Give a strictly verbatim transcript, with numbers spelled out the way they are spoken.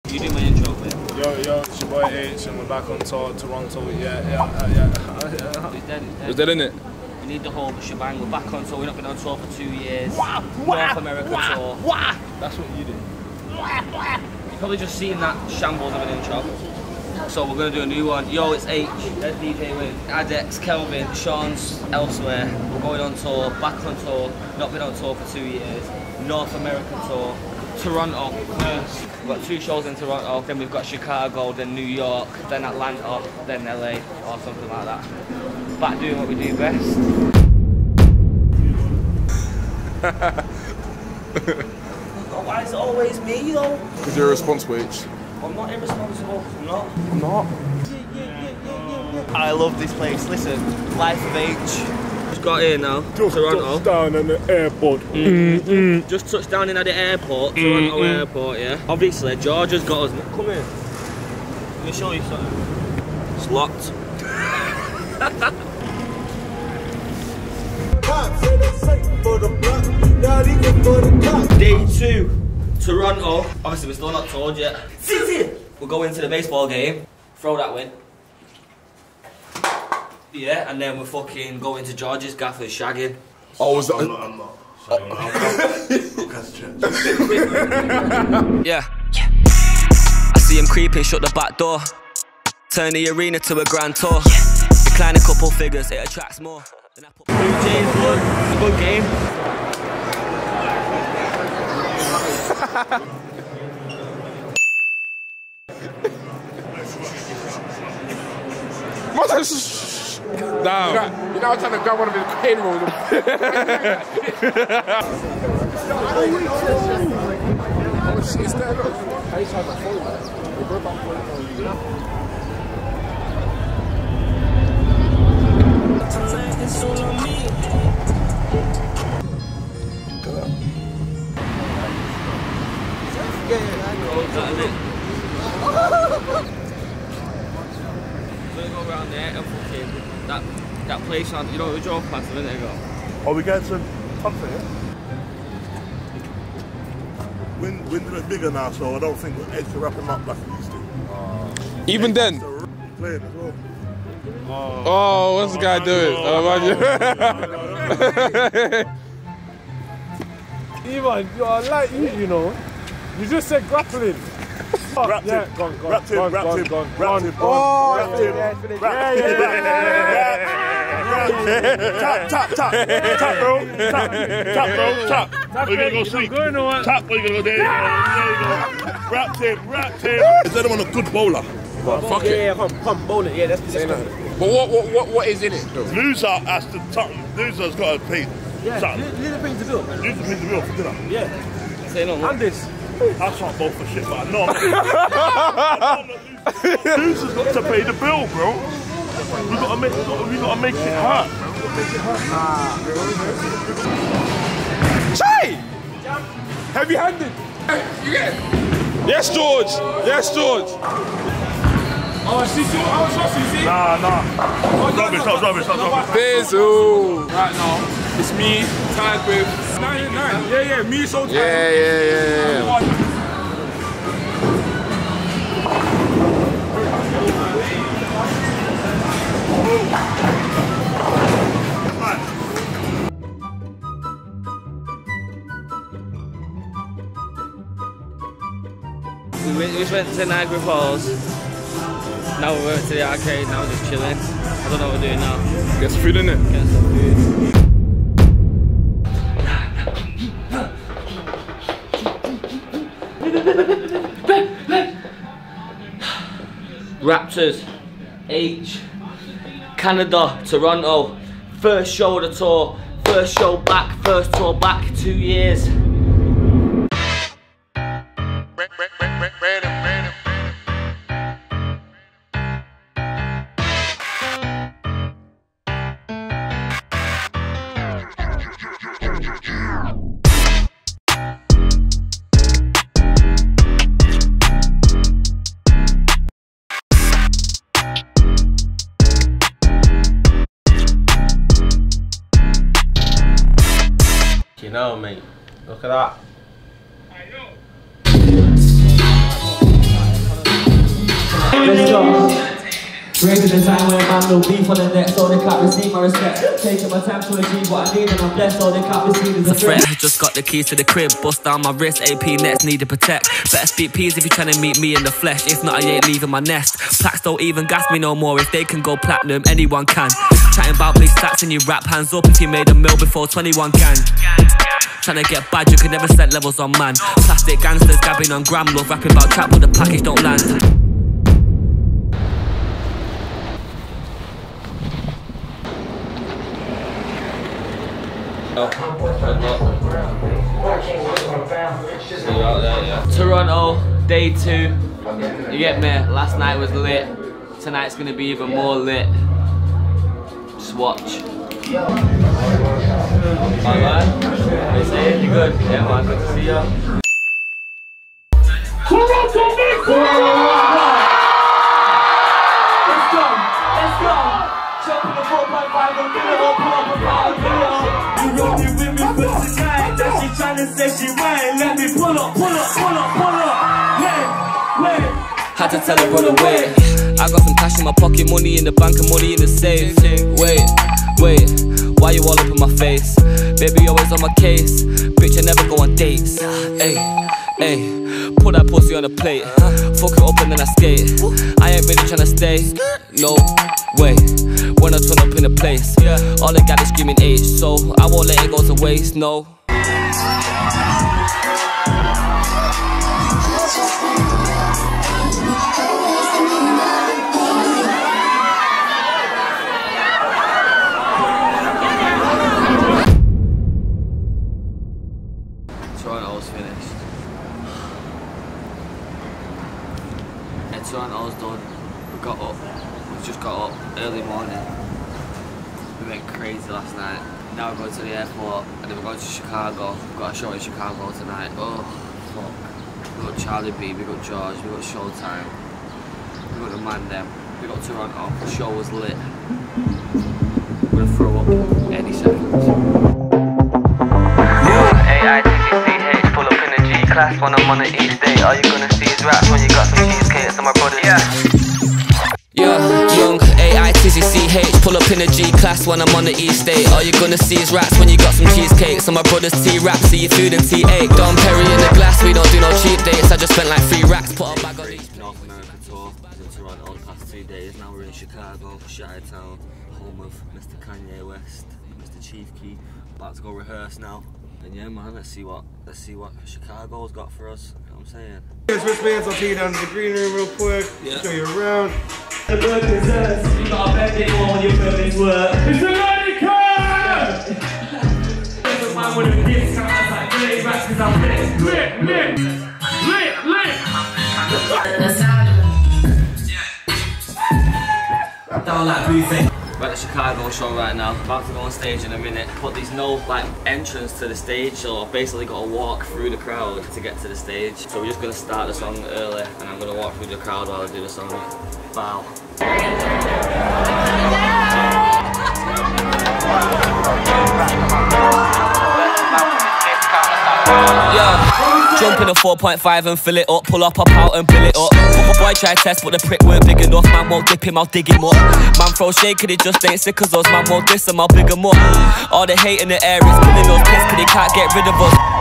You do my intro, mate. Yo, yo, it's your boy H, and we're back on tour, Toronto. Yeah, yeah, uh, yeah. He's dead, he's dead. Was that in it? We need the whole shebang. We're back on tour. We've not been on tour for two years. Wah, North wah, America wah, tour. Wah. That's what you did. You've probably just seen that shambles of an intro. So we're gonna do a new one. Yo, it's H. There's D J Win. Adex, Kelvin, Sean's elsewhere. We're going on tour. Back on tour. Not been on tour for two years. North American tour. Toronto first. We've got two shows in Toronto, then we've got Chicago, then New York, then Atlanta, then L A, or something like that. Back doing what we do best. Oh, why is it always me though? Because you're responsible, H. I'm not irresponsible, I'm not. I'm not. I love this place, listen, Life of H. Just got here now, Just Toronto. touched down in the airport. Mm. Mm. Just touched down in at the airport, Toronto Mm. airport, yeah. Obviously, Georgia's got us. Come here. Let me show you something. It's locked. Day two, Toronto. Obviously, we're still not told yet. We'll go into the baseball game, throw that win. Yeah, and then we're fucking going to George's Gaffer's shagging. Oh, was that? I'm not. I'm not. Yeah. I see him creeping, shut the back door. Turn the arena to a grand tour. Decline a couple figures, it attracts more. Then I put Blue Jays, good. Good game. Damn. You know, I was trying to grab one of his pain rolls. Oh shit, it's there, look. I used to have that phone, man. We go back for it. We're gonna go around there and fucking that that place on, you know, we drove past a minute ago. Are we going to comfort here? Wind, wind's a bit bigger now, so I don't think we're edge to wrap him up like we used to. Even then. Playing as well. Oh, what's the guy doing? Oh, Ivan, I like you, you know. You just said grappling. Wrapped Yeah, him, gone, gone, wrapped him, gone, wrapped gone, him, gone, wrapped him, gone. wrapped him, Yeah, wrapped yeah, him. Tap, tap, tap, tap, bro, tap, tap, bro, tap. We're gonna go sleep. Going on. Tap, we're gonna go there. There you go. Wrapped him, wrapped him. Is anyone a good bowler? Fuck it. Yeah, come, come bowl it, yeah, that's the But what, what, what, what is in it, though? Loser has to tap. Loser's got to pay. Yeah, little thing to do. Loser pays the bill for dinner. Yeah. Say no more. And this. I can't bowl for shit, but I know I'm not losing. Loser's got to pay the bill, bro. We gotta make, we gotta make it hurt, bro. Make it hurt. Chai! Heavy handed. You get it? Yes, George. Yes, George. Oh, she's so, oh, so, see? Nah, nah. Rubbish, that was rubbish, that was rubbish. Bizzle. Right now, it's me, tied with nine, nine. Yeah, yeah, me so tired. Yeah, yeah, yeah, yeah. We went, we just went to Niagara Falls. Now we went to the arcade, now we're just chilling. I don't know what we're doing now. Get some food in it. Get some food. Raptors, H, Canada, Toronto. First show of the tour. First show back, first tour back, two years. You know, mate. Look at that. Greater than time where man no beef on the net, so they can't receive my respect. Taking my time to achieve what I need and I'm blessed, so they can't receive as a threat. Just got the keys to the crib, bust down my wrist, A P nets need to protect. Better speak peas if you're trying to meet me in the flesh. If not, I ain't leaving my nest. Plaques don't even gas me no more. If they can go platinum, anyone can. Chatting about big stats and you rap, hands up if you made a mill before twenty-one gang. Trying to get bad, you can never set levels on man. Plastic gangsters gabbing on gram love, rapping about trap but the package don't land. Toronto, day two. You get me? Last night was lit. Tonight's gonna be even more lit. Just watch. Alright, man. What you saying? You good? Yeah, man. Good to see you. Toronto, let's go! Let's go! Jump in the four point five and fill it up, pull up a power, fill it up. You rolling with me for tonight. That she tryna say she right. Let me pull up, pull up, pull up, pull up. Wait, wait. Had to tell her run away. I got some cash in my pocket, money in the bank and money in the safe. Wait, wait. Why you all up in my face? Baby always on my case. Bitch, I never go on dates. Ay, ay. Put that pussy on a plate. Fuck it up and then I skate. I ain't really tryna stay. No way. When I turn up in a place, all they got is screaming H, so I won't let it go to waste, no. Toronto's finished. Yeah, Toronto's done. We got up. We just got up early morning. We went crazy last night. Now we're going to the airport and then we're going to Chicago. We've got a show in Chicago tonight. Oh, fuck. We got Charlie B, we got George, we got Showtime. We got the man them. We got Toronto. The show was lit. We're gonna throw up any second. A I T C H, pull up in the G class when I'm on the East Day. All you gonna see is raps when you got some cheesecakes and my brothers. Yeah. Yeah, young A I T Z C H, pull up in a G class when I'm on the East Day. All you gonna see is rats when you got some cheesecakes. And my brother's T-rap, see your food and T eight. Dom Perry in the glass, we don't do no cheap dates. I just spent like three racks, put a bag on each. North America tour, I was in Toronto the past two days. Now we're in Chicago, Chi-Town, home of Mister Kanye West, Mister Chief Keef. About to go rehearse now. And yeah, man, let's see what let's see what Chicago's got for us. You know what I'm saying? Here's wristbands. I'll take you down to the green room real quick. Yeah. Show you around. The work is us. You gotta bend it more when you feel this work. It's a learning curve! There's a man with a discount that's like great rats cause I'm lit, lit, lit, lit, lit. Don't like boofing. We're at the Chicago show right now. About to go on stage in a minute. But there's no like entrance to the stage, so I've basically got to walk through the crowd to get to the stage. So we're just gonna start the song early, and I'm gonna walk through the crowd while I do the song. Bow. Yeah. Jump in a four point five and fill it up. Pull up, pop out and fill it up. Boy try test but the prick weren't big enough. Man won't dip him, I'll dig him up. Man throw shake and it just ain't sick as us. Man won't diss him, I'll big him up. All the hate in the air is killing us. Piss cause they can't get rid of us.